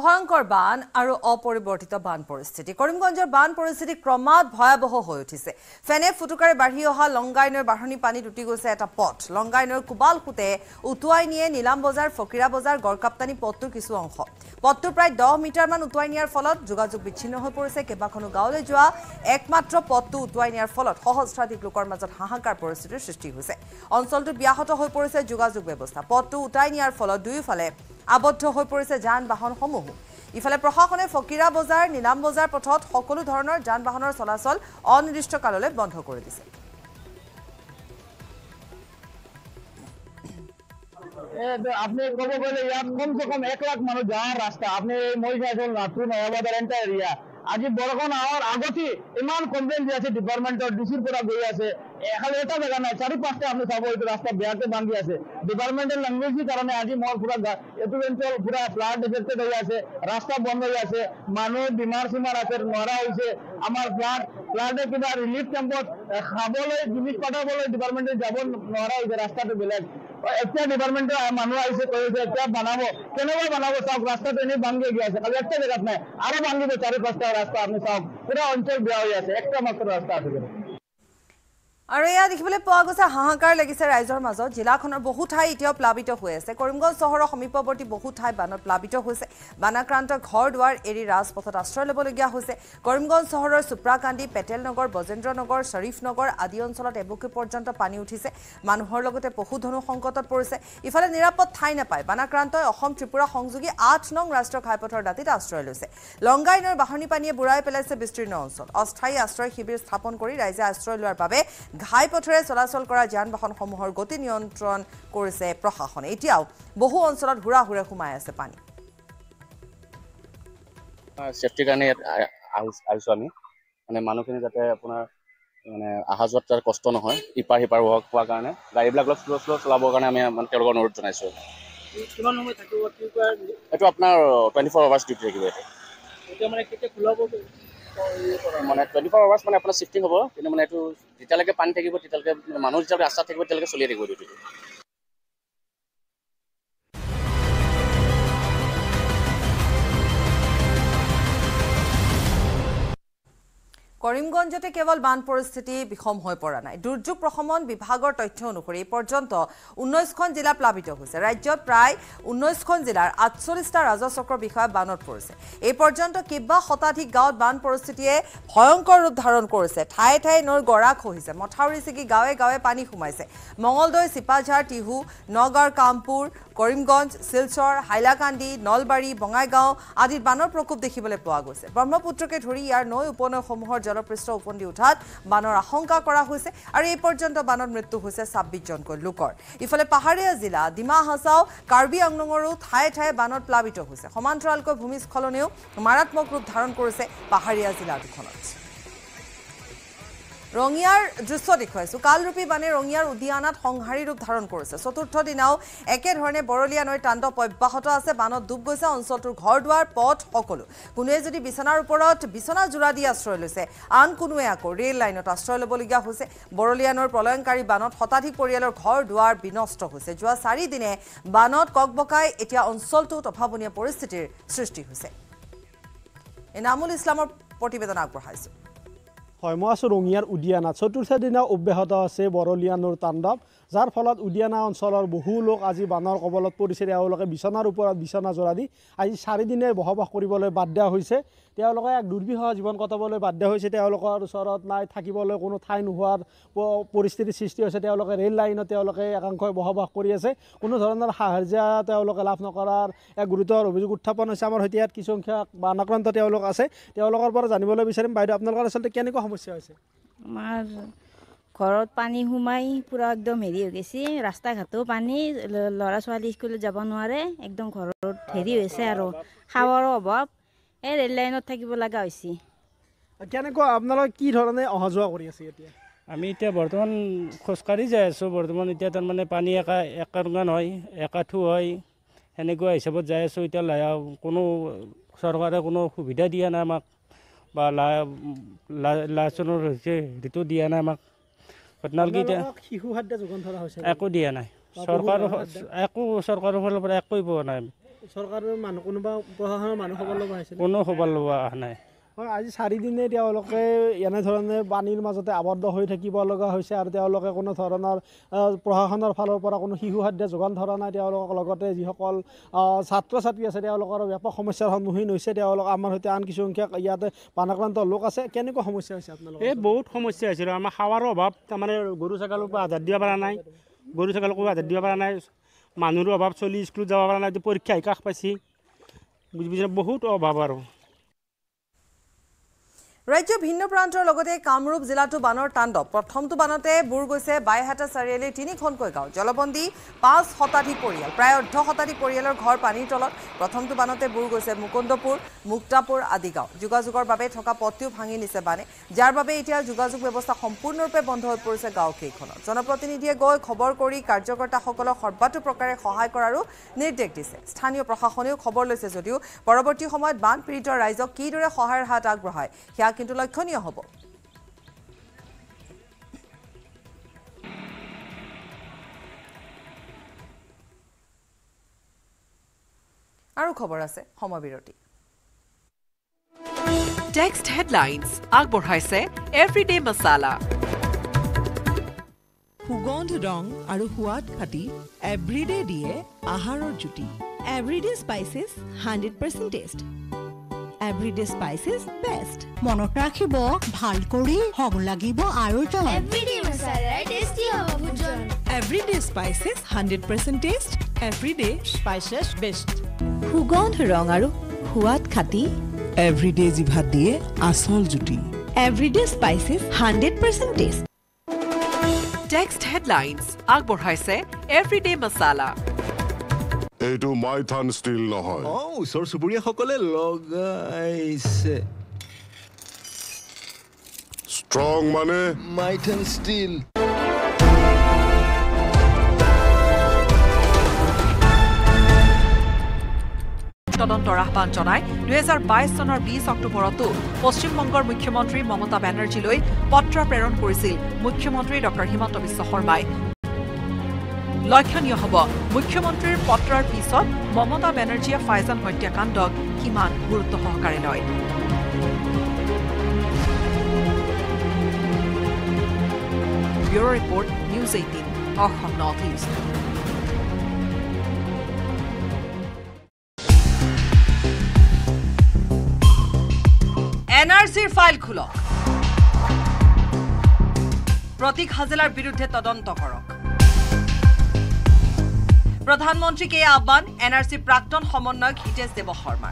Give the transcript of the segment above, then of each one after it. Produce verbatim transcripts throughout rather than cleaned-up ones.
ভয়ঙ্কৰ বান আৰু অপৰিৱৰ্তিত বান পৰিস্থিতি কৰিমগঞ্জৰ বান পৰিস্থিতি ক্ৰমাৎ ভয়াবহ হৈ উঠিছে ফেনে ফুটুকাৰে বাঢ়ি অহা লংগাই নৈৰ বাঢ়নি পানী টুটি গৈছে এটা পথ লংগাই নৈৰ কুবাল খুতে উটুৱাই নিয়ে নীলাম বজাৰ ফকিৰা বজাৰ গড়কাপ্তানি পথটোৰ কিছু অংশ পথটো প্ৰায় দহ মিটাৰ মান উটুৱাই নিয়াৰ ফলত যোগাযোগ বিচ্ছিন্ন হৈ পৰিছে কেবাখনো গাঁৱলৈ যোৱা একমাত্ৰ পথটো উটুৱাই নিয়াৰ ফলত সহস্ৰাধিক লোকৰ মাজত হাহাকাৰ পৰিস্থিতিৰ সৃষ্টি হৈছে অঞ্চলটোত ব্যাহত হৈ পৰিছে যোগাযোগ ব্যৱস্থা পথটো উটাই নিয়াৰ ফলত দুয়োফালে আবদ্ধ হৈ পৰিছে যান বাহনসমূহ ইফালে প্ৰশাসনে ফকিৰা বজাৰ নীলাম বজাৰ পথত সকলো ধৰণৰ যান বাহনৰ চলাচল অনিৰ্দিষ্ট কাললৈ বন্ধ কৰি দিছে আপনি কব গেলে ইয়াত কমসে কম এক লাখ মানুষ যাওয়ার রাস্তা আপনি মহিষাসল নাথু নয়াবাজার এন্টার এরিয়া আজি বৰষুণ আহাৰ আগতে ইমান কমপ্লেইন দি আছে ডিপাৰ্টমেণ্টৰ ডিচিৰ পৰা গৈ আছে এখানে এটা জায়গা নাই চাৰি পাঁচটা আপনি চাব এইটো ৰাস্তা বেয়াকে বান্ধি আছে ডিপাৰ্টমেণ্টেল ল্যাঙ্গুৱেজৰ কাৰণে আজি মোৰ পুৰা এইটো অঞ্চল পুৰা ফ্লাড এফেক্টেড হৈ আছে ৰাস্তা বন্ধ হৈ আছে মানুহ বিমাৰ সিমাৰ আছে মৰা হৈছে আমাৰ ফ্লাড ফ্লাডে কিবা ৰিলিফ কেম্পত খাবলৈ জিনিস পাঠাবলৈ ডিপাৰ্টমেণ্টে যাব নোৱাৰা হৈছে ৰাস্তাটো বেলেগ একটা ডিপার্টমেন্টের মানুষ আইসে কয়েছে একটা বানাবো কেনেবা বানাবো সব রাস্তাটা এনে ভাঙ্গে গিয়েছে খালি একটা জায়গা নাই আরো ভাঙ্গিবে চারি পাঁচটা রাস্তা আপনি সব পুরো অঞ্চল বেয়া হয়ে আছে একটা মাত্র রাস্তা আছে আৰু এয়া দেখিবলৈ পোৱা গৈছে হাহাকাৰ লাগিছে ৰাইজৰ মাজত জিলাখনৰ বহু ঠাই এতিয়াও প্লাবিত হৈ আছে কৰিমগঞ্জ চহৰৰ সমীপৱৰ্তী বহু ঠাই বানত প্লাবিত হৈছে বানাক্ৰান্ত ঘৰ দুৱাৰ এৰি ৰাজপথত আশ্ৰয় ল'বলগীয়া হৈছে কৰিমগঞ্জ চহৰৰ সুপ্ৰাকান্দি পেটেল নগৰ বজেন্দ্ৰ নগৰ শ্বৰীফ নগৰ আদি অঞ্চলত এবুকু পৰ্যন্ত পানী উঠিছে মানুহৰ লগতে পশুধনো সংকটত পৰিছে ইফালে নিৰাপদ ঠাই নাপায় বানাক্ৰান্তই অসম ত্ৰিপুৰা সংযোগী আঠ নং ৰাষ্ট্ৰীয় ঘাইপথৰ দাঁতিত আশ্ৰয় লৈছে লংগাই নৈৰ বাঢ়নি পানীয়ে বুঢ়াই পেলাইছে বিস্তীৰ্ণ অঞ্চল অস্থায়ী আশ্ৰয় শিবিৰ স্থাপন কৰি ৰাইজে আশ্ৰয় লোৱাৰ বাবে ঘাইপথৰে চলাচল কৰা যান বাহনসমূহৰ গতি নিয়ন্ত্ৰণ কৰিছে প্ৰশাসনে এতিয়াও বহু অঞ্চলত হুৰা হুৰে সোমাই আছে পানী সেফটিৰ কাৰণে আহিছোঁ আমি মানে মানুহখিনি যাতে আপোনাৰ মানে অহা যোৱাত তাৰ কষ্ট নহয় ইপাৰ সিপাৰ হোৱাৰ কাৰণে গাড়ীবিলাক অলপ শ্ল' শ্ল' চলাবৰ কাৰণে আমি মানে তেওঁলোকৰ অনুৰোধ জনাইছোঁ কিমান সময় থাকিব এইটো আপোনাৰ টুৱেণ্টি ফ'ৰ আৱাৰ্ছ ডিউটি থাকিব এইটো এতিয়া মানে কেতিয়া খোলাব মানে টুৱেণ্টি ফ'ৰ আৱাৰ্ছ মানে আপোনাৰ চিফটিং হ'ব কিন্তু মানে এইটো যেতিয়ালৈকে পানী থাকিব তেতিয়ালৈকে মানুহ যেতিয়ালৈকে ৰাস্তাত থাকিব তেতিয়ালৈকে চলিয়ে থাকিব ডিউটিটো কৰিমগঞ্জতে কেৱল বান পৰিস্থিতি বিষম হৈ পৰা নাই দুৰ্যোগ প্ৰশমন বিভাগৰ তথ্য অনুসৰি পৰ্যন্ত ঊনৈছখন জিলা প্লাবিত হৈছে ৰাজ্যত প্ৰায় ঊনৈছখন জিলাৰ আঠচল্লিছটা ৰাজচক্ৰ বিষয়া বানত পৰিছে এই পৰ্যন্ত কেইবা শতাধিক গাঁৱত বান পৰিস্থিতিয়ে ভয়ংকৰ ৰূপ ধাৰণ কৰিছে ঠায়ে ঠায়ে নৈৰ গৰা খহিছে মথাউৰি ছিগি গাঁৱে গাঁৱে পানী সোমাইছে মঙলদৈ চিপাঝাৰ টিহু নগাঁৱৰ কামপুৰ কৰিমগঞ্জ শিলচৰ হাইলাকান্দি নলবাৰী বঙাইগাঁও আদিত বানৰ প্ৰকোপ দেখিবলৈ পোৱা গৈছে ব্ৰহ্মপুত্ৰকে ধৰি ইয়াৰ নৈ উপনৈসমূহৰ জলপৃষ্ঠ উপন্দি উঠাত বানৰ আশংকা কৰা হৈছে আৰু এই পৰ্যন্ত বানত মৃত্যু হৈছে ছাব্বিছ জনকৈ লোকৰ ইফালে পাহাৰীয়া জিলা ডিমা হাছাও কাৰ্বি আংলঙৰো ঠায়ে ঠায়ে বানত প্লাবিত হৈছে সমান্তৰালকৈ ভূমিস্খলনেও মাৰাত্মক ৰূপ ধাৰণ কৰিছে পাহাৰীয়া জিলা দুখনত ৰঙিয়াৰ দৃশ্য দেখুৱাইছো কালৰূপী বানে ৰঙিয়াৰ উদ্যানত সংহাৰী ৰূপ ধাৰণ কৰিছে চতুৰ্থ দিনাও একেধৰণে বৰলীয়া নৈৰ তাণ্ডৱ অব্যাহত আছে বানত ডুব গৈছে অঞ্চলটোৰ ঘৰ দুৱাৰ পথ সকলো কোনোৱে যদি বিছনাৰ ওপৰত বিছনা জোৰা দি আশ্ৰয় লৈছে আন কোনোৱে আকৌ ৰেল লাইনত আশ্ৰয় ল'বলগীয়া হৈছে বৰলীয়া নৈৰ প্ৰলয়ংকাৰী বানত শতাধিক পৰিয়ালৰ ঘৰ দুৱাৰ বিনষ্ট হৈছে যোৱা চাৰি দিনে বানত ককবকাই এতিয়া অঞ্চলটোত অভাৱনীয় পৰিস্থিতিৰ সৃষ্টি হৈছে এনামুল ইছলামৰ প্ৰতিবেদন আগবঢ়াইছে হয় মই আছোঁ ৰঙিয়াৰ উদিয়ানা চতুৰ্থ দিনা অব্যাহত আছে বৰলীয়া নৈৰ তাণ্ডৱ যাৰ ফলত উদিয়ানা অঞ্চলৰ বহু লোক আজি বানৰ কবলত পৰিছে তেওঁলোকে বিছনাৰ ওপৰত বিছনা জোৰা দি আজি চাৰিদিনে বসবাস কৰিবলৈ বাধ্য হৈছে তেওঁলোকে এক দুৰ্বিষহ জীৱন কটাবলৈ বাধ্য হৈছে তেওঁলোকৰ ওচৰত নাই থাকিবলৈ কোনো ঠাই নোহোৱাৰ পৰিস্থিতিৰ সৃষ্টি হৈছে তেওঁলোকে ৰেল লাইনত তেওঁলোকে একাংশই বসবাস কৰি আছে কোনো ধৰণৰ সাহায্য তেওঁলোকে লাভ নকৰাৰ এক গুৰুতৰ অভিযোগ উত্থাপন হৈছে আমাৰ সৈতে ইয়াত কিছুসংখ্যক বানাক্ৰান্ত তেওঁলোক আছে তেওঁলোকৰ পৰা জানিবলৈ বিচাৰিম বাইদেউ আপোনালোকৰ আচলতে কেনেকুৱা সমস্যা হৈছে আমাৰ ঘৰত পানী সোমাই পুৰা একদম হেৰি হৈ গৈছে ৰাস্তা ঘাটো পানী ল'ৰা ছোৱালী স্কুলত যাব নোৱাৰে একদম ঘৰত হেৰি হৈছে আৰু খাৱাৰো অভাৱ এই ৰেল লাইনত থাকিব লগা হৈছে কেনেকুৱা আপোনালোকে কি ধৰণে অহা যোৱা কৰি আছে এতিয়া আমি এতিয়া বৰ্তমান খোজকাঢ়ি যাই আছোঁ বৰ্তমান এতিয়া তাৰমানে পানী একা একাংগান হয় একাঠু হয় সেনেকুৱা হিচাপত যাই আছোঁ এতিয়া কোনো চৰকাৰে কোনো সুবিধা দিয়া নাই আমাক বা লাইচেন্সৰ হৈছে হেৰিটো দিয়া নাই আমাক আপোনালোকে এতিয়া শিশু খাদ্য যোগান ধৰা হৈছে একো দিয়া নাই চৰকাৰৰ একো চৰকাৰৰ ফালৰ পৰা একোই পোৱা নাই চৰকাৰৰ মানুহ কোনোবা প্ৰশাসনৰ মানুহ খবৰ ল'ব আহিছিল কোনো খবৰ লোৱা অহা নাই হয় আজি চাৰিদিনে তেওঁলোকে এনেধৰণে পানীৰ মাজতে আবদ্ধ হৈ থাকিব লগা হৈছে আৰু তেওঁলোকে কোনো ধৰণৰ প্ৰশাসনৰ ফালৰ পৰা কোনো শিশু খাদ্য যোগান ধৰা নাই তেওঁলোকক লগতে যিসকল ছাত্ৰ ছাত্ৰী আছে তেওঁলোকৰ ব্যাপক সমস্যাৰ সন্মুখীন হৈছে তেওঁলোক আমাৰ সৈতে আন কিছুসংখ্যক ইয়াতে বানাক্ৰান্ত লোক আছে কেনেকুৱা সমস্যা হৈছে আপোনালোকৰ এই বহুত সমস্যা হৈছিল আমাৰ খাৱাৰো অভাৱ তাৰমানে গৰু ছাগলীকো আধাৰ দিব পৰা নাই গৰু ছাগলীকো আধাৰ দিব পৰা নাই মানুহৰো অভাৱ চলি স্কুলত যাব পৰা নাই পৰীক্ষা কাষ পাইছে বুজি বহুত অভাৱ আৰু ৰাজ্যৰ ভিন্ন প্ৰান্তৰ লগতে কামৰূপ জিলাতো বানৰ তাণ্ডৱ প্ৰথমটো বানতে বুৰ গৈছে বাইহাটা চাৰিআলিৰ তিনিখনকৈ গাঁও জলবন্দী পাঁচ শতাধিক পৰিয়াল প্ৰায় অৰ্ধ শতাধিক পৰিয়ালৰ ঘৰ পানীৰ তলত প্ৰথমটো বানতে বুৰ গৈছে মুকুন্দপুৰ মুক্তাপুৰ আদি গাঁও যোগাযোগৰ বাবে থকা পথটিও ভাঙি নিছে বানে যাৰ বাবে এতিয়া যোগাযোগ ব্যৱস্থা সম্পূৰ্ণৰূপে বন্ধ হৈ পৰিছে গাঁওকেইখনত জনপ্ৰতিনিধিয়ে গৈ খবৰ কৰি কাৰ্যকৰ্তাসকলক সৰ্বাতো প্ৰকাৰে সহায় কৰাৰো নিৰ্দেশ দিছে স্থানীয় প্ৰশাসনেও খবৰ লৈছে যদিও পৰৱৰ্তী সময়ত বান পীড়িত ৰাইজক কিদৰে সহায়ৰ হাত আগবঢ়ায় সেয়া কিন্তু লক্ষণীয় হ'ব আৰু খবৰ আছে সমবিৰতি টেক্সট হেডলাইনছ আগবঢ়াইছে এভৰিডে মছালা সুগন্ধ ৰং আৰু সোৱাদ খাটি এভৰিডে দিয়ে আহাৰৰ জুতি everyday spices hundred percent taste everyday spices best মনত ৰাখিব ভাল কৰি হব লাগিব আৰু জন এভৰিডে মছালা টেষ্টি হ'ব ভোজন everyday spices hundred percent taste everyday spices best সুগন্ধ ৰং আৰু সোৱাদ খাটি এভৰিডে জিভাত দিয়ে আচল জুতি everyday spices hundred percent taste text headlines আগবঢ়াইছে এভৰিডে মছালা এইটো মাইথান ষ্টিল নহয় অ ওচৰ চুবুৰীয়াসকলে লগাইছে ষ্ট্ৰং মানে মাইথান ষ্টিল তদন্তৰ আহ্বান জনাই দুহেজাৰ বাইছ চনৰ বিছ অক্টোবৰতো পশ্চিমবংগৰ মুখ্যমন্ত্ৰী মমতা বেনাৰ্জীলৈ পত্ৰ প্ৰেৰণ কৰিছিল মুখ্যমন্ত্ৰী ডক্টৰ হিমন্ত বিশ্ব শৰ্মাই লক্ষণীয় হ'ব মুখ্যমন্ত্ৰীৰ পত্ৰৰ পিছত মমতা বেনাৰ্জীয়ে ফাইজান হত্যাকাণ্ডক কিমান গুৰুত্ব সহকাৰে লয় bureau' report news eighteen Assam north east N R C file খোলক প্ৰতীক হাজেলাৰ বিৰুদ্ধে তদন্ত কৰক প্ৰধানমন্ত্ৰীক এই আহ্বান এন আৰ চিৰ প্ৰাক্তন সমন্বয়ক হিতেশ দেৱ শৰ্মাৰ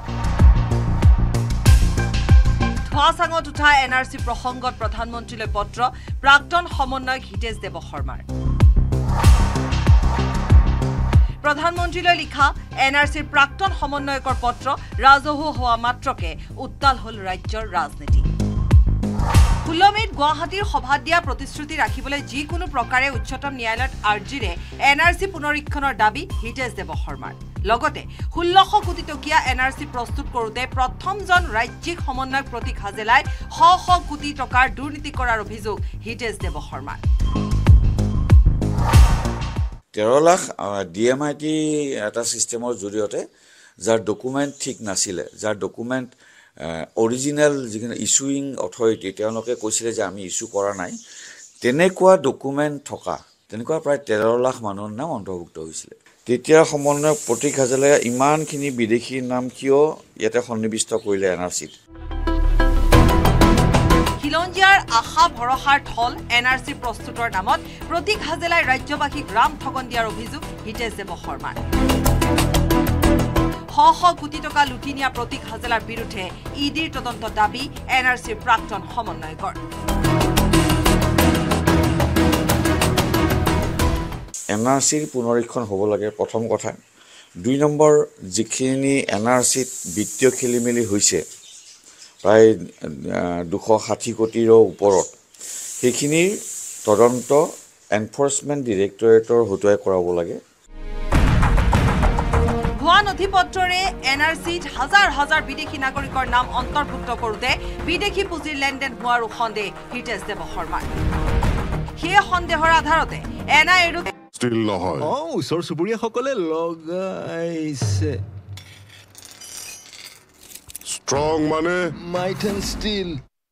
ধোৱাচাঙত উঠা এন আৰ চি প্ৰসংগত প্ৰধানমন্ত্ৰীলৈ পত্ৰ প্ৰাক্তন সমন্বয়ক হিতেশ দেৱ শৰ্মাৰ প্ৰধানমন্ত্ৰীলৈ লিখা এন আৰ চিৰ প্ৰাক্তন সমন্বয়কৰ পত্ৰ ৰাজহুৱা হোৱা মাত্ৰকে উত্তাল হ'ল ৰাজ্যৰ ৰাজনীতি ষোল্ল মে'ত গুৱাহাটীৰ সভাত দিয়া প্ৰতিশ্ৰুতি ৰাখিবলৈ যিকোনো প্ৰকাৰে উচ্চতম ন্যায়ালয়ত আৰ্জিৰে এন আৰ চি পুনৰীক্ষণৰ দাবী হিতেশ দেৱ শৰ্মাৰ লগতে ষোল্লশ কোটি টকীয়া এন আৰ চি প্ৰস্তুত কৰোঁতে প্ৰথমজন ৰাজ্যিক সমন্বয়ক প্ৰতীক হাজেলাই শ শ কোটি টকাৰ দুৰ্নীতি কৰাৰ অভিযোগ হিতেশ দেৱ শৰ্মাৰ তেৰ lakh D M I T এটা ছিষ্টেমৰ জৰিয়তে যাৰ ডকুমেণ্ট ঠিক নাছিলে যাৰ ডকুমেণ্ট অৰিজিনেল যিখিনি ইছুইং অথৰিটি তেওঁলোকে কৈছিলে যে আমি ইছ্যু কৰা নাই তেনেকুৱা ডকুমেণ্ট থকা তেনেকুৱা প্ৰায় তেৰ লাখ মানুহৰ নাম অন্তৰ্ভুক্ত হৈছিলে তেতিয়াৰ সমন্বয়ক প্ৰতীক হাজেলাই ইমানখিনি বিদেশীৰ নাম কিয় ইয়াতে সন্নিৱিষ্ট কৰিলে এন আৰ চিত খিলঞ্জীয়াৰ আশা ভৰসাৰ থল এন আৰ চি প্ৰস্তুতৰ নামত প্ৰতীক হাজেলাই ৰাজ্যবাসীক ৰাম ঠগন দিয়াৰ অভিযোগ হিতেশ দেৱ শৰ্মাৰ শ শ কোটি টকা লুটি নিয়া প্ৰতীক হাজেলাৰ বিৰুদ্ধে ই ডিৰ তদন্ত দাবী এন আৰ চিৰ প্ৰাক্তন সমন্বয়কৰ এন আৰ চিৰ পুনৰীক্ষণ হ'ব লাগে প্ৰথম কথা দুই নম্বৰ যিখিনি এন আৰ চিত বিত্তীয় খেলি মেলি হৈছে প্ৰায় দুশ ষাঠি কোটিৰো ওপৰত সেইখিনিৰ তদন্ত এনফৰ্চমেণ্ট ডিৰেক্টৰেটৰ হতুৱাই কৰাব লাগে ভুৱা নথি পত্ৰৰে এন আৰ চিত হাজাৰ হাজাৰ বিদেশী নাগৰিকৰ নাম অন্তৰ্ভুক্ত কৰোঁতে বিদেশী পুঁজিৰ লেনদেন হোৱাৰো সন্দেহ হিতেশ দেৱ শৰ্মাৰ সেই সন্দেহৰ আধাৰতে এন আই এৰ ষ্টিল নহয় অ ওচৰ চুবুৰীয়াসকলে লগাইছে ষ্ট্ৰং মানে মাইট এণ্ড ষ্টীল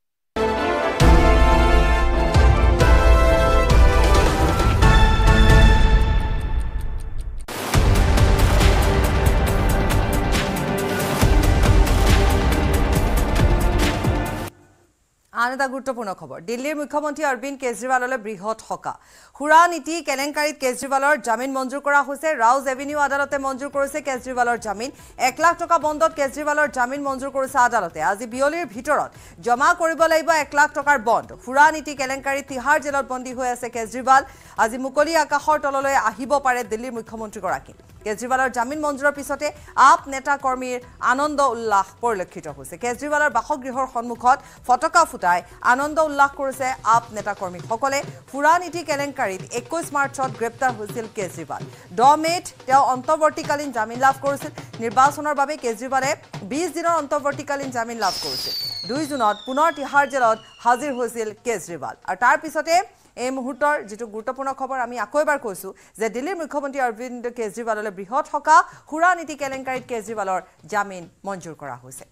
আন এটা গুৰুত্বপূৰ্ণ খবৰ দিল্লীৰ মুখ্যমন্ত্ৰী অৰবিন্দ কেজৰিৱাললৈ বৃহৎ সকা খুৰা নীতি কেলেংকাৰীত কেজৰিৱালৰ জামিন মঞ্জুৰ কৰা হৈছে ৰাউজ এভিনিউ আদালতে মঞ্জুৰ কৰিছে কেজৰিৱালৰ জামিন এক লাখ টকা বন্দত কেজৰিৱালৰ জামিন মঞ্জুৰ কৰিছে আদালতে আজি বিয়লিৰ ভিতৰত জমা কৰিব লাগিব এক লাখ টকাৰ বণ্ড খুৰা নীতি কেলেংকাৰীত তিহাৰ জেলত বন্দী হৈ আছে কেজৰিৱাল আজি মুকলি আকাশৰ তললৈ আহিব পাৰে দিল্লীৰ মুখ্যমন্ত্ৰীগৰাকী কেজৰিৱালৰ জামিন মঞ্জুৰৰ পিছতে আপ নেতা কৰ্মীৰ আনন্দ উল্লাস পৰিলক্ষিত হৈছে কেজৰিৱালৰ বাসগৃহৰ সন্মুখত ফটকা ফুটাই আনন্দ উল্লাস কৰিছে আপ নেতা কৰ্মীসকলে খুৰা নীতি কেলেংকাৰীত একৈশ মাৰ্চত গ্ৰেপ্তাৰ হৈছিল কেজৰিৱাল দহ মেত তেওঁ অন্তৰ্বৰ্তীকালীন জামিন লাভ কৰিছিল নিৰ্বাচনৰ বাবে কেজৰিৱালে বিশ দিনৰ অন্তৰ্বৰ্তীকালীন জামিন লাভ কৰিছিল দুই জুনত পুনৰ তিহাৰ জেলত হাজিৰ হৈছিল কেজৰিৱাল আৰু তাৰ পিছতে এই মুহূৰ্তৰ যেটো গুৰুত্বপূৰ্ণ খবৰ আমি আকৌ এবাৰ কৈছো যে দিল্লীৰ মুখ্যমন্ত্ৰী অৰবিন্দ কেজৰিৱাললৈ বৃহৎ সকা খুৰা নীতি কেলেংকাৰীত কেজৰিৱালৰ জামিন মঞ্জুৰ কৰা হৈছে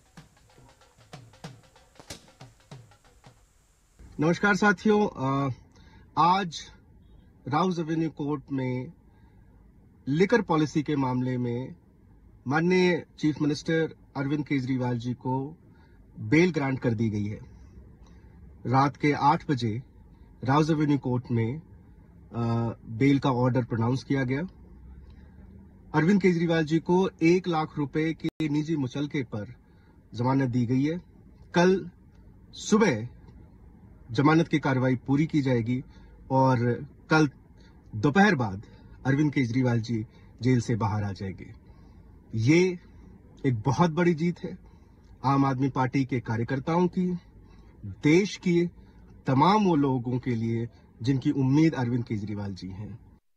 नमस्कार साथियों आज राउज एवेन्यू कोर्ट में लिकर पॉलिसी के मामले में माननीय चीफ मिनिस्टर अरविंद केजरीवाल जी को बेल ग्रांट कर दी गई है रात के आठ बजे राउज एवेन्यू कोर्ट में बेल का ऑर्डर प्रोनाउंस किया गया अरविंद केजरीवाल जी को एक लाख रुपए के निजी मुचलके पर जमानत दी गई है कल सुबह जमानत की कार्रवाई पूरी की जाएगी और कल दोपहर बाद अरविंद केजरीवाल जी जेल से बाहर आ जाएंगे ये एक बहुत बड़ी जीत है आम आदमी पार्टी के कार्यकर्ताओं की देश की तमाम वो लोगों के लिए जिनकी उम्मीद अरविंद केजरीवाल जी हैं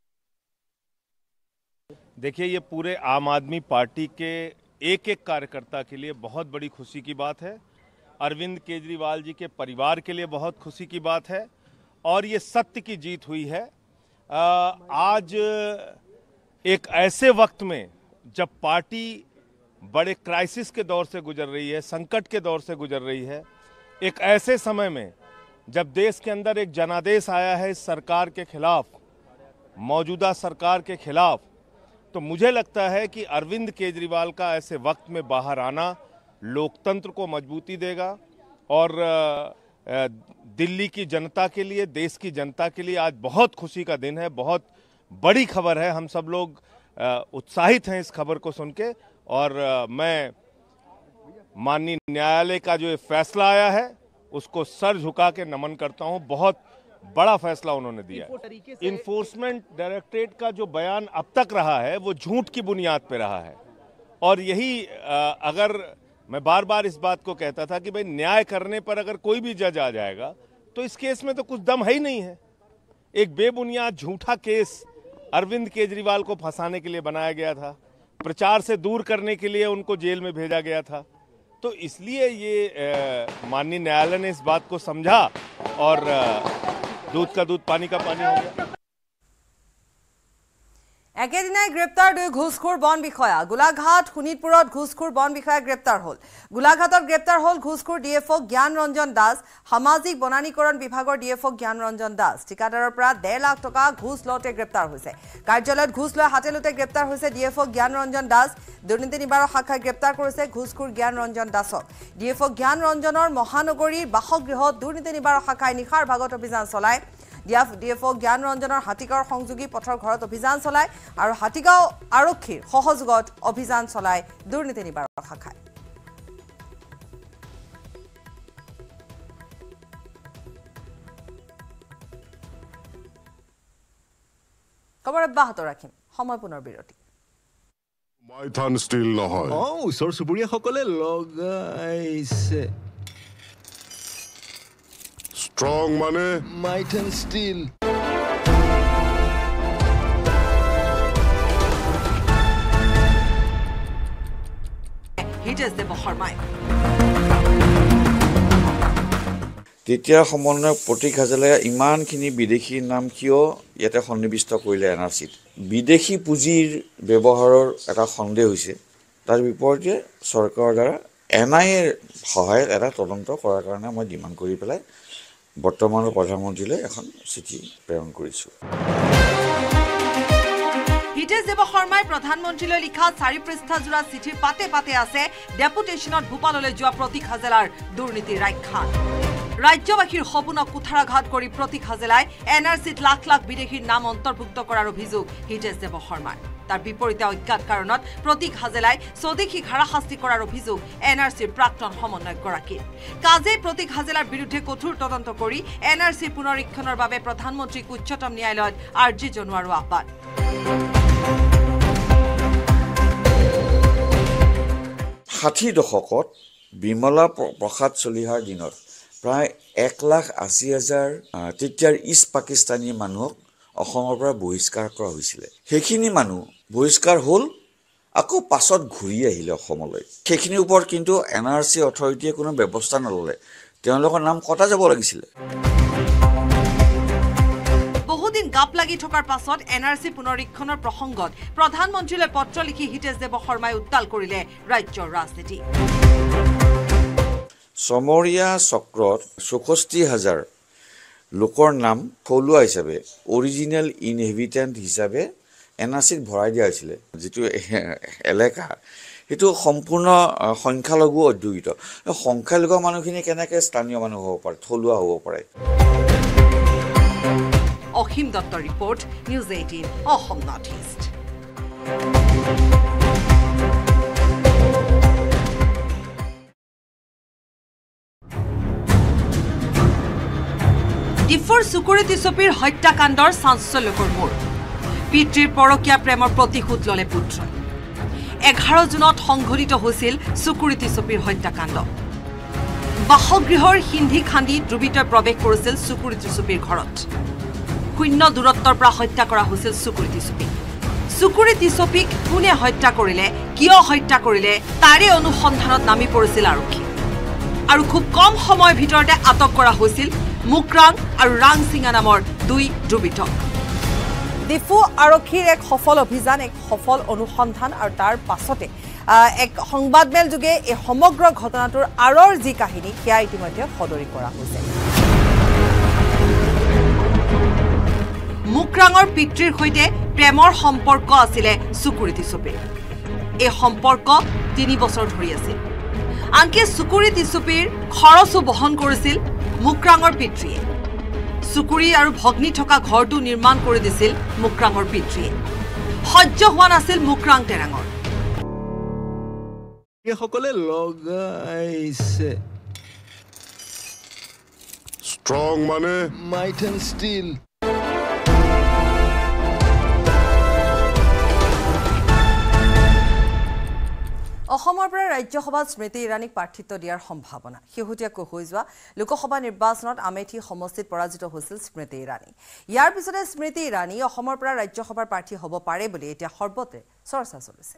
देखिए ये पूरे आम आदमी पार्टी के एक एक कार्यकर्ता के लिए बहुत बड़ी खुशी की बात है अरविंद केजरीवाल जी के परिवार के लिए बहुत खुशी की बात है और ये सत्य की जीत हुई है आज एक ऐसे वक्त में जब पार्टी बड़े क्राइसिस के दौर से गुजर रही है संकट के दौर से गुजर रही है एक ऐसे समय में जब देश के अंदर एक जनादेश आया है इस सरकार के खिलाफ मौजूदा सरकार के खिलाफ तो मुझे लगता है कि अरविंद केजरीवाल का ऐसे वक्त में बाहर आना लोकतंत्र को मजबूती देगा और दिल्ली की जनता के लिए देश की जनता के लिए आज बहुत खुशी का दिन है बहुत बड़ी खबर है हम सब लोग उत्साहित हैं इस खबर को सुन के और मैं माननीय न्यायालय का जो फैसला आया है उसको सर झुका के नमन करता हूं बहुत बड़ा फैसला उन्होंने दिया है इन्फोर्समेंट डायरेक्टरेट का जो बयान अब तक रहा है वो झूठ की बुनियाद पे रहा है और यही अगर मैं बार बार इस बात को कहता था कि भाई न्याय करने पर अगर कोई भी जज आ जाएगा तो इस केस में तो कुछ दम है ही नहीं है एक बेबुनियाद झूठा केस अरविंद केजरीवाल को फंसाने के लिए बनाया गया था प्रचार से दूर करने के लिए उनको जेल में भेजा गया था तो इसलिए ये माननीय न्यायालय ने इस बात को समझा और दूध का दूध पानी का पानी हो गया একেদিনাই গ্ৰেপ্তাৰ দুই ঘুষখোৰ বন বিষয়া গোলাঘাট শোণিতপুৰত ঘুষখোৰ বন বিষয়া গ্ৰেপ্তাৰ হল গোলাঘাটত গ্ৰেপ্তাৰ হল ঘুষখোৰ ডিএফও জ্ঞান ৰঞ্জন দাস সামাজিক বনানীকৰণ বিভাগৰ ডিএফও জ্ঞান ৰঞ্জন দাস ঠিকাদাৰৰ পৰা ডেৰ লাখ টকা ঘুষ লওঁতে গ্ৰেপ্তাৰ হৈছে কাৰ্যালয়ত ঘুষ লৈ হাতে লওঁতে গ্ৰেপ্তাৰ হৈছে ডিএফও জ্ঞান ৰঞ্জন দাস দুৰ্নীতি নিবাৰক শাখাই গ্ৰেপ্তাৰ কৰিছে ঘুষখোৰ জ্ঞান ৰঞ্জন দাসক ডিএফও জ্ঞান ৰঞ্জনৰ মহানগৰীৰ বাসগৃহত দুৰ্নীতি নিবাৰক শাখাই নিশাৰ ভাগত অভিযান চলায় ডিএফও জ্ঞান ৰঞ্জনৰ হাতীগাঁৱৰ সংযোগী পথৰ ঘৰত অভিযান চলায় আৰু হাতীগাঁও আৰক্ষীৰ সহযোগত অভিযান চলায় দুৰ্নীতি নিবাৰক শাখাই খবৰ অব্যাহত ৰাখিম সময় পুনৰ বিৰতি মাইথান ষ্টীল নহয় অ ওচৰ চুবুৰীয়াসকলে লগাইছে ষ্ট্ৰং মানে might and steel Hitesh Dev শৰ্মাই তেতিয়া সমন্বয়ক প্ৰতীক হাজেলাই ইমানখিনি বিদেশী নাম কিয় ইয়াতে সন্নিৱিষ্ট কৰিলে এন আৰ চিত বিদেশী পুঁজিৰ ব্যৱহাৰৰ এটা সন্দেহ হৈছে তাৰ বিপৰীতে চৰকাৰৰ দ্বাৰা এন আই এৰ সহায়ত এটা তদন্ত কৰাৰ কাৰণে মই ডিমাণ্ড কৰি পেলাই বৰ্তমানৰ প্ৰধানমন্ত্ৰীলৈ এখন চিঠি প্ৰেৰণ কৰিছোঁ। হিতেশ দেৱ শৰ্মাই প্ৰধানমন্ত্ৰীলৈ লিখা চাৰি পৃষ্ঠাজোৰা চিঠিৰ পাতে পাতে আছে ডেপুটেশ্যনত ভূপাললৈ যোৱা প্ৰতীক হাজেলাৰ দুৰ্নীতিৰ আখ্যান। ৰাজ্যবাসীৰ সপোনক কুঠাৰাঘাত কৰি প্ৰতীক হাজেলাই এন আৰ চিত লাখ লাখ বিদেশীৰ নাম অন্তৰ্ভুক্ত কৰাৰ অভিযোগ হিতেশ দেৱ শৰ্মাৰ। তাৰ বিপৰীতে অজ্ঞাত কাৰণত প্ৰতীক হাজেলাই স্বদেশীক হাৰাশাস্তি কৰাৰ অভিযোগ এন আৰ চিৰ প্ৰাক্তন সমন্বয়কগৰাকীৰ। কাজেই প্ৰতীক হাজেলাৰ বিৰুদ্ধে কঠোৰ তদন্ত কৰি এন আৰ চিৰ পুনৰীক্ষণৰ বাবে প্ৰধানমন্ত্ৰীক উচ্চতম ন্যায়ালয়ত আৰ্জি জনোৱাৰো আহ্বান। ষাঠি দশকত বিমলা প্ৰসাদ চলিহাৰ দিনত প্ৰায় এক লাখ আশী হাজাৰ তেতিয়াৰ ইষ্ট পাকিস্তানী মানুহক অসমৰ পৰা বহিষ্কাৰ কৰা হৈছিলে। সেইখিনি মানুহ বহিষ্কাৰ হ'ল, আকৌ পাছত ঘূৰি আহিলে অসমলৈ। সেইখিনিৰ ওপৰত কিন্তু এন আৰ চি অথৰিটিয়ে কোনো ব্যৱস্থা নল'লে। তেওঁলোকৰ নাম কটা যাব লাগিছিলে। বহুদিন গাপ লাগি থকাৰ পাছত এন আৰ চি পুনৰীক্ষণৰ প্ৰসংগত প্ৰধানমন্ত্ৰীলৈ পত্ৰ লিখি হিতেশ দেৱ শৰ্মাই উত্তাল কৰিলে ৰাজ্যৰ ৰাজনীতি। চমৰীয়া চক্ৰত চৌষষ্ঠি হাজাৰ লোকৰ নাম থলুৱা হিচাপে অৰিজিনেল ইনহেবিটেণ্ট হিচাপে এন আৰ চিত ভৰাই দিয়া হৈছিলে। যিটো এলেকা সেইটো সম্পূৰ্ণ সংখ্যালঘু অধ্যুষিত। সংখ্যালঘু মানুহখিনি কেনেকৈ স্থানীয় মানুহ হ'ব পাৰে, থলুৱা হ'ব পাৰে? অসীম দত্তৰ report, news eighteen Assam north east. ডিফুৰ চুকুৰি চুপিৰ হত্যাকাণ্ডৰ চাঞ্চল্যকৰ মূৰ। পিতৃৰ পৰকীয়া প্ৰেমৰ প্ৰতিশোধ ললে পুত্ৰই। এঘাৰ জুনত সংঘটিত হৈছিল চুকুৰি চুপিৰ হত্যাকাণ্ড। বাসগৃহৰ সিন্ধি খান্দি দুৰ্বৃত্তই প্ৰৱেশ কৰিছিল চুকুৰি চুপিৰ ঘৰত। শূন্য দূৰত্বৰ পৰা হত্যা কৰা হৈছিল চুকুৰি চুপিক। চুকুৰি চুপিক কোনে হত্যা কৰিলে, কিয় হত্যা কৰিলে, তাৰে অনুসন্ধানত নামি পৰিছিল আৰক্ষী। আৰু খুব কম সময়ৰ ভিতৰতে আটক কৰা হৈছিল মুকৰাং আৰু ৰাংচিঙা নামৰ দুই দুৰ্বৃত্তক। ডিফু আৰক্ষীৰ এক সফল অভিযান, এক সফল অনুসন্ধান আৰু তাৰ পাছতে এক সংবাদমেল যোগে এই সমগ্ৰ ঘটনাটোৰ আঁৰৰ যি কাহিনী সেয়া ইতিমধ্যে সদৰি কৰা হৈছে। মুকৰাঙৰ পিতৃৰ সৈতে প্ৰেমৰ সম্পৰ্ক আছিলে চুকুৰি চুপিৰ। এই সম্পৰ্ক তিনি বছৰ ধৰি আছিল। আনকি চুকুৰি চুপিৰ খৰচো বহন কৰিছিল মুকৰাঙৰ পিতৃয়ে। চুকুৰি আৰু ভগ্নী থকা ঘৰটো নিৰ্মাণ কৰি দিছিল মুকৰাঙৰ পিতৃয়ে। সহ্য হোৱা নাছিল মুকৰাং টেৰাঙৰ। সকলে লগাইছে ষ্ট্ৰং মানে মাইট এণ্ড ষ্টীল। অসমৰ পৰা ৰাজ্যসভাত স্মৃতি ইৰাণীক প্ৰাৰ্থিত্ব দিয়াৰ সম্ভাৱনা। শেহতীয়াকৈ হৈ যোৱা লোকসভা নিৰ্বাচনত আমেথি সমষ্টিত পৰাজিত হৈছিল স্মৃতি ইৰাণী। ইয়াৰ পিছতে স্মৃতি ইৰাণী অসমৰ পৰা ৰাজ্যসভাৰ প্ৰাৰ্থী হ'ব পাৰে বুলি এতিয়া সৰ্বত্ৰে চৰ্চা চলিছে।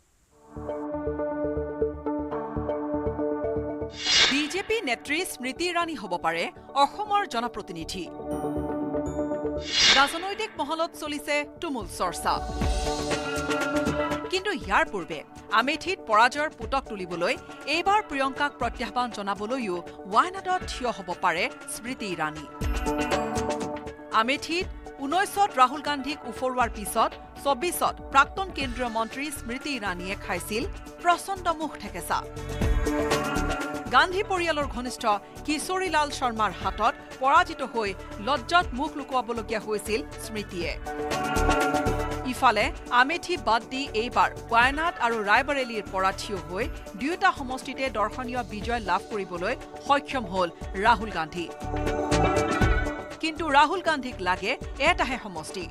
বিজেপি নেত্ৰী স্মৃতি ইৰাণী হ'ব পাৰে অসমৰ জনপ্ৰতিনিধি। ৰাজনৈতিক মহলত চলিছে তুমুল চৰ্চা। কিন্তু ইয়াৰ পূৰ্বে আমেথিত পৰাজয়ৰ পুতক তুলিবলৈ এইবাৰ প্ৰিয়ংকাক প্ৰত্যাহ্বান জনাবলৈও ৱায়নাডত থিয় হ'ব পাৰে স্মৃতি ইৰাণী। আমেথিত ঊনৈছত ৰাহুল গান্ধীক উফৰোৱাৰ পিছত চৌব্বিছত প্ৰাক্তন কেন্দ্ৰীয় মন্ত্ৰী স্মৃতি ইৰাণীয়ে খাইছিল প্ৰচণ্ড মুখ ঠেকেচা। গান্ধী পৰিয়ালৰ ঘনিষ্ঠ কিশোৰীলাল শৰ্মাৰ হাতত পৰাজিত হৈ লজ্জাত মুখ লুকুৱাবলগীয়া হৈছিল স্মৃতিয়ে। ইফালে আমেথি বাদ দি এইবাৰ ৱায়নাড আৰু ৰায়বৰেলীৰ পৰা থিয় হৈ দুয়োটা সমষ্টিতে দৰ্শনীয় বিজয় লাভ কৰিবলৈ সক্ষম হ'ল ৰাহুল গান্ধী। কিন্তু ৰাহুল গান্ধীক লাগে এটাহে সমষ্টি।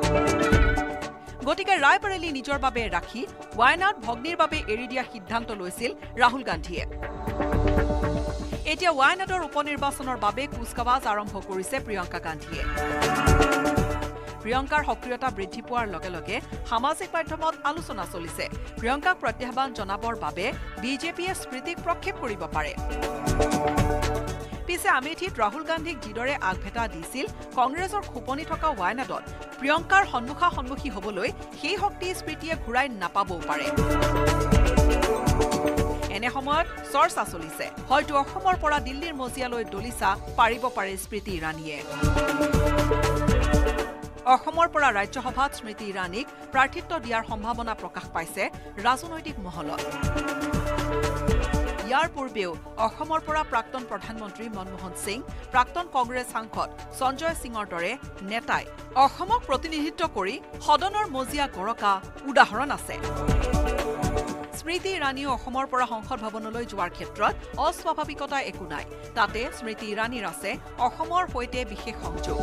গতিকে ৰায়বৰেলী নিজৰ বাবে ৰাখি ৱায়নাড ভগ্নীৰ বাবে এৰি দিয়া সিদ্ধান্ত লৈছিল ৰাহুল গান্ধীয়ে। এতিয়া ৱায়নাডৰ উপনিৰ্বাচনৰ বাবে কুচকাৱাজ আৰম্ভ কৰিছে প্ৰিয়ংকা গান্ধীয়ে। প্ৰিয়ংকাৰ সক্ৰিয়তা বৃদ্ধি পোৱাৰ লগে লগে সামাজিক মাধ্যমত আলোচনা চলিছে প্ৰিয়ংকাক প্ৰত্যাহ্বান জনাবৰ বাবে বিজেপিয়ে স্মৃতিক প্ৰক্ষেপ কৰিব পাৰে। পিছে আমেথিত ৰাহুল গান্ধীক যিদৰে আগভেটা দিছিল কংগ্ৰেছৰ খোপনি থকা ৱায়নাডত প্ৰিয়ংকাৰ সন্মুখা সন্মুখী হ'বলৈ সেই শক্তি স্মৃতিয়ে ঘূৰাই নাপাবও পাৰে। এনে সময়ত চৰ্চা চলিছে হয়তো অসমৰ পৰা দিল্লীৰ মজিয়ালৈ দলিচা পাৰিব পাৰে স্মৃতি ইৰাণীয়ে অসমৰ পৰা ৰাজ্যসভাত স্মৃতি ইৰাণীক প্ৰাৰ্থিত্ব দিয়াৰ সম্ভাৱনা প্ৰকাশ পাইছে ৰাজনৈতিক মহলত ইয়াৰ পূৰ্বেও অসমৰ পৰা প্ৰাক্তন প্ৰধানমন্ত্ৰী মনমোহন সিং প্ৰাক্তন কংগ্ৰেছ সাংসদ সঞ্জয় সিঙৰ দৰে নেতাই অসমক প্ৰতিনিধিত্ব কৰি সদনৰ মজিয়া গৰকা উদাহৰণ আছে স্মৃতি ইৰাণীও অসমৰ পৰা সংসদ ভৱনলৈ যোৱাৰ ক্ষেত্ৰত অস্বাভাৱিকতা একো নাই তাতে স্মৃতি ইৰাণীৰ আছে অসমৰ সৈতে বিশেষ সংযোগ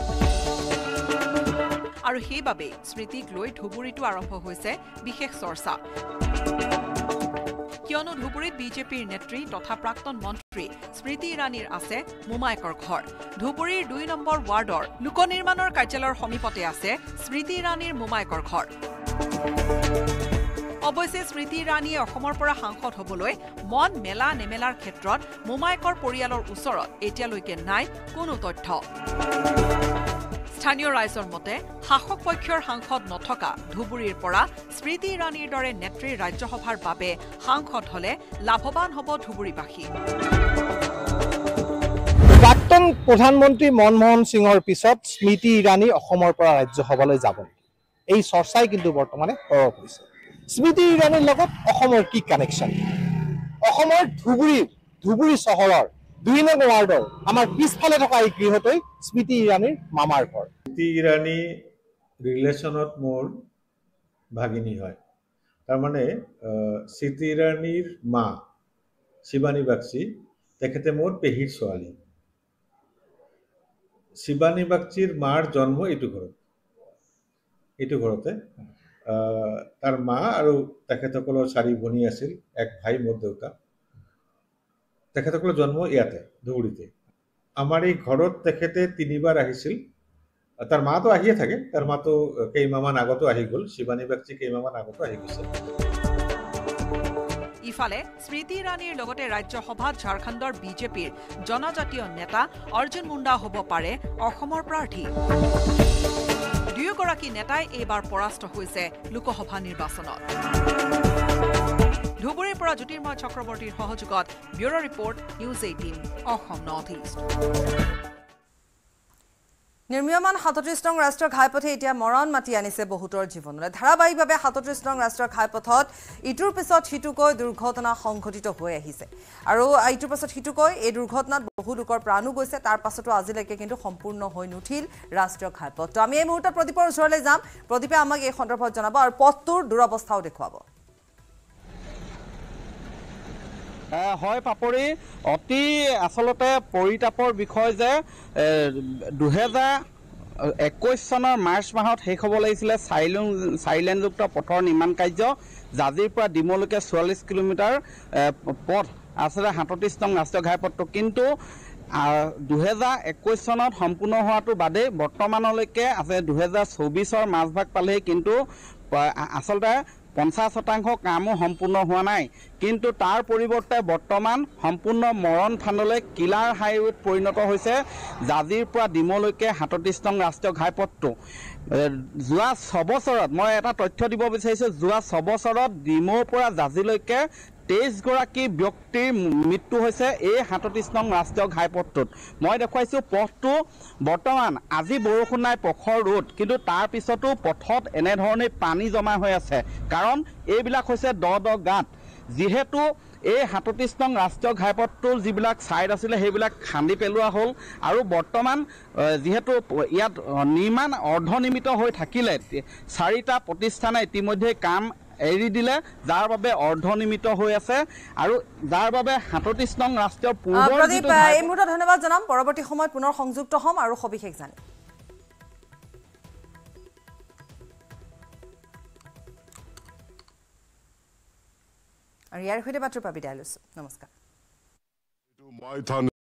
আৰু সেইবাবে স্মৃতিক লৈ ধুবুৰীটো আৰম্ভ হৈছে বিশেষ চৰ্চা কিয়নো ধুবুৰীত বিজেপিৰ নেত্ৰী তথা প্ৰাক্তন মন্ত্ৰী স্মৃতি ইৰাণীৰ আছে মোমায়েকৰ ঘৰ ধুবুৰীৰ দুই নম্বৰ ৱাৰ্ডৰ লোক নিৰ্মাণৰ কাৰ্যালয়ৰ সমীপতে আছে স্মৃতি ইৰাণীৰ মোমায়েকৰ ঘৰ অৱশ্যে স্মৃতি ইৰাণীয়ে অসমৰ পৰা সাংসদ হ'বলৈ মন মেলা নেমেলাৰ ক্ষেত্ৰত মোমায়েকৰ পৰিয়ালৰ ওচৰত এতিয়ালৈকে নাই কোনো তথ্য স্থানীয় ৰাইজৰ মতে শাসক পক্ষৰ সাংসদ নথকা ধুবুৰীৰ পৰা স্মৃতি ইৰাণীৰ দৰে নেত্ৰীৰ ৰাজ্যসভাৰ বাবে সাংসদ হলে লাভৱান হ'ব ধুবুৰীবাসী প্ৰাক্তন প্ৰধানমন্ত্ৰী মনমোহন সিঙৰ পিছত স্মৃতি ইৰাণী অসমৰ পৰা ৰাজ্যসভালৈ যাব এই চৰ্চাই কিন্তু বৰ্তমানে সৰব হৈছে স্মৃতি ইৰাণীৰ লগত অসমৰ কি কানেকশ্যন অসমৰ ধুবুৰী ধুবুৰী চহৰৰ দুই নং ৱাৰ্ডৰ আমাৰ পিছফালে থকা এই গৃহটোই স্মৃতি ইৰাণীৰ মামাৰ ঘৰ স্মৃতি ইৰাণী ৰিলেশ্যনত মোৰ ভাগিনী হয় তাৰমানে স্মৃতি ইৰাণীৰ মা শিৱানী বাগচি তেখেতে মোৰ পেহীৰ ছোৱালী শিৱানী বাগচিৰ মাৰ জন্ম এইটো ঘৰত এইটো ঘৰতে তাৰ মা আৰু তেখেতসকলৰ চাৰি ভনী আছিল এক ভাই মোৰ দেউতা তেখেতসকলৰ জন্ম ইয়াতে ধুবুৰীতে আমাৰ এই ঘৰত তেখেতে তিনিবাৰ আহিছিল তাৰ মাতো আহিয়ে থাকে তাৰ মাতো কেইমাহমান আগতো আহি গ'ল শিৱানী বাগচি কেইমাহমান আগতো আহি গৈছে ইফালে স্মৃতি ইৰাণীৰ লগতে ৰাজ্যসভাত ঝাৰখণ্ডৰ বিজেপিৰ জনজাতীয় নেতা অৰ্জুন মুণ্ডা হ'ব পাৰে অসমৰ প্ৰাৰ্থী দুয়োগৰাকী নেতাই এইবাৰ পৰাস্ত হৈছে লোকসভা নিৰ্বাচনত ধুবুৰীৰ পৰা জ্যোতিৰ্ময় চক্ৰৱৰ্তীৰ সহযোগত bureau' report news eighteen Assam north east নিৰ্মীয়মান সাতত্ৰিশ নং ৰাষ্ট্ৰীয় ঘাইপথে এতিয়া মৰণ মাতি আনিছে বহুতৰ জীৱনলৈ ধাৰাবাহিকভাৱে সাতত্ৰিশ নং ৰাষ্ট্ৰীয় ঘাইপথত ইটোৰ পিছত সিটোকৈ দুৰ্ঘটনা সংঘটিত হৈ আহিছে আৰু ইটোৰ পিছত সিটোকৈ এই দুৰ্ঘটনাত বহু লোকৰ প্ৰাণো গৈছে তাৰ পাছতো আজিলৈকে কিন্তু সম্পূৰ্ণ হৈ নুঠিল ৰাষ্ট্ৰীয় ঘাইপথটো আমি এই মুহূৰ্তত প্ৰদীপৰ ওচৰলৈ যাম প্ৰদীপে আমাক এই সন্দৰ্ভত জনাব আৰু পথটোৰ দুৰৱস্থাও দেখুৱাব হয় পাপৰি অতি আচলতে পৰিতাপৰ বিষয় যে দুহেজাৰ একৈছ চনৰ মাৰ্চ মাহত শেষ হ'ব লাগিছিলে চাৰিলেন চাৰিলেনযুক্ত পথৰ নিৰ্মাণ কাৰ্য জাজিৰ পৰা ডিমলৈকে চৌৰাল্লিছ কিলোমিটাৰ পথ আচলতে সাতত্ৰিছ নং ৰাষ্ট্ৰীয় ঘাইপথটো কিন্তু দুহেজাৰ একৈছ চনত সম্পূৰ্ণ হোৱাটো বাদেই বৰ্তমানলৈকে আছে দুহেজাৰ চৌবিছৰ মাজভাগ পালেহি কিন্তু আচলতে পঞ্চাছ শতাংশ কামো সম্পূৰ্ণ হোৱা নাই কিন্তু তাৰ পৰিৱৰ্তে বৰ্তমান সম্পূৰ্ণ মৰণ ফাণ্ডলৈ কিলাৰ হাইৱেত পৰিণত হৈছে জাজিৰ পৰা ডিমলৈকে সাতত্ৰিছ নং ৰাষ্ট্ৰীয় ঘাইপথটো যোৱা ছবছৰত মই এটা তথ্য দিব বিচাৰিছোঁ যোৱা ছবছৰত ডিমৌৰ পৰা জাজিলৈকে তেইছ গৰাকী ব্যক্তিৰ মৃত্যু হৈছে এই সাতত্ৰিছ নং ৰাষ্ট্ৰীয় ঘাইপথটোত মই দেখুৱাইছোঁ পথটো বৰ্তমান আজি বৰষুণ নাই প্ৰখৰ ৰ'দ কিন্তু তাৰ পিছতো পথত এনেধৰণে পানী জমা হৈ আছে কাৰণ এইবিলাক হৈছে দ দ গাঁত যিহেতু এই সাতত্ৰিছ নং ৰাষ্ট্ৰীয় ঘাইপথটোৰ যিবিলাক ছাইড আছিলে সেইবিলাক খান্দি পেলোৱা হ'ল আৰু বৰ্তমান যিহেতু ইয়াত নিৰ্মাণ অৰ্ধনিৰ্মিত হৈ থাকিলে চাৰিটা প্ৰতিষ্ঠানে ইতিমধ্যে কাম এৰি দিলে যাৰ বাবে অৰ্ধনিৰ্মিত হৈ আছে আৰু যাৰ বাবে সাতত্ৰিছ নং ৰাষ্ট্ৰীয় প্ৰদীপ এই মুহূৰ্তত ধন্যবাদ জনাম পৰৱৰ্তী সময়ত পুনৰ সংযুক্ত হ'ম আৰু সবিশেষ জানিম আৰু ইয়াৰ সৈতে মাত্ৰ বিদায় লৈছোঁ নমস্কাৰ